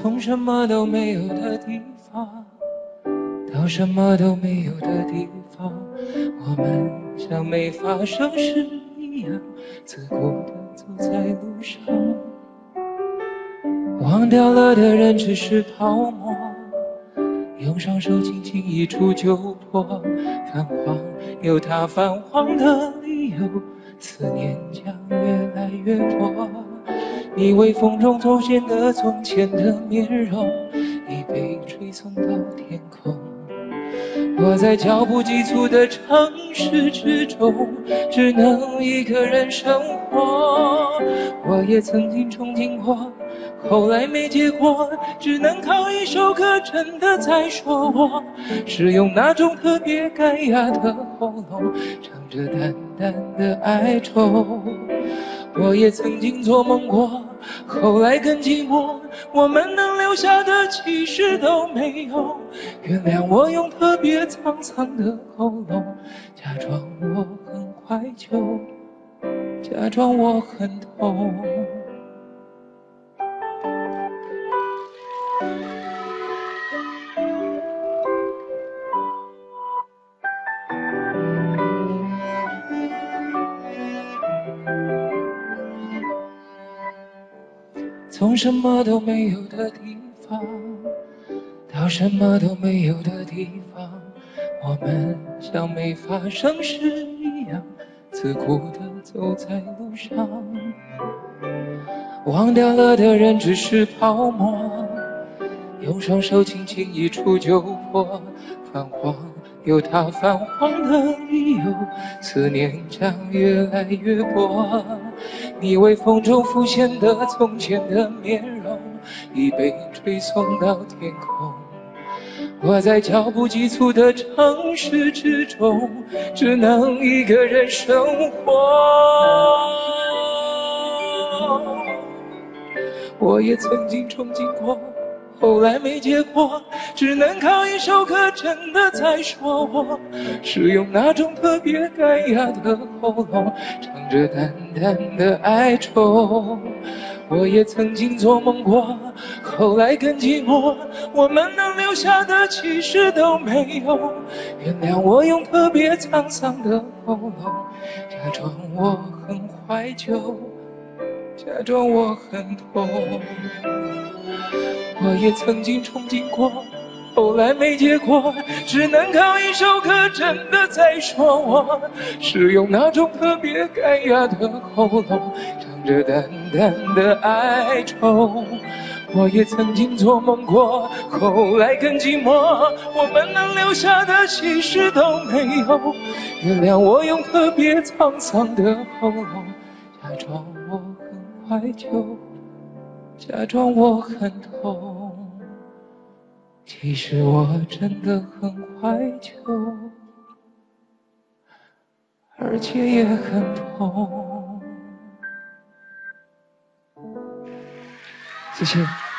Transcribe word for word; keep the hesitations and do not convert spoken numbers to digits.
从什么都没有的地方到什么都没有的地方，我们像没发生事一样自顾地走在路上。忘掉了的人只是泡沫，用双手轻轻一触就破。泛黄有它泛黄的理由，思念将越来越多。你微风中透现的从前的面容，已被吹送到天空。我在脚步急促的城市之中，只能一个人生活。我也曾经憧憬过，后来没结果，只能靠一首歌真的在说我，是用那种特别干哑的喉咙，唱着淡淡的哀愁。我也曾经做梦过，后来更寂寞，我们能留下的其实都没有。原谅我用特别沧桑的喉咙，假装我很怀旧，假装我很痛。从什么都没有的地方到什么都没有的地方，我们像没发生事一样自顾地走在路上。忘掉了的人只是泡沫，用双手轻轻一触就破。泛黄有它泛黄的理由，思念将越来越薄。你微风中浮现的从前的面容，已被吹送到天空。我在脚步急促的城市之中，只能一个人生活。我也曾经憧憬过，后来没结果，只能靠一首歌真的在说我，是用那种特别干哑的喉咙，唱着淡淡的哀愁。我也曾经做梦过，后来更寂寞，我们能留下的其实都没有。原谅我用特别沧桑的喉咙，假装我很怀旧，假装我很痛。我也曾经憧憬过，后来没结果，只能靠一首歌真的在说我，是用那种特别干哑的喉咙，唱着淡淡的哀愁。我也曾经做梦过，后来更寂寞，我们能留下的其实都没有。原谅我用特别沧桑的喉咙，假装我很怀旧，假装我很痛，其实我真的很怀旧，而且也很痛。谢谢。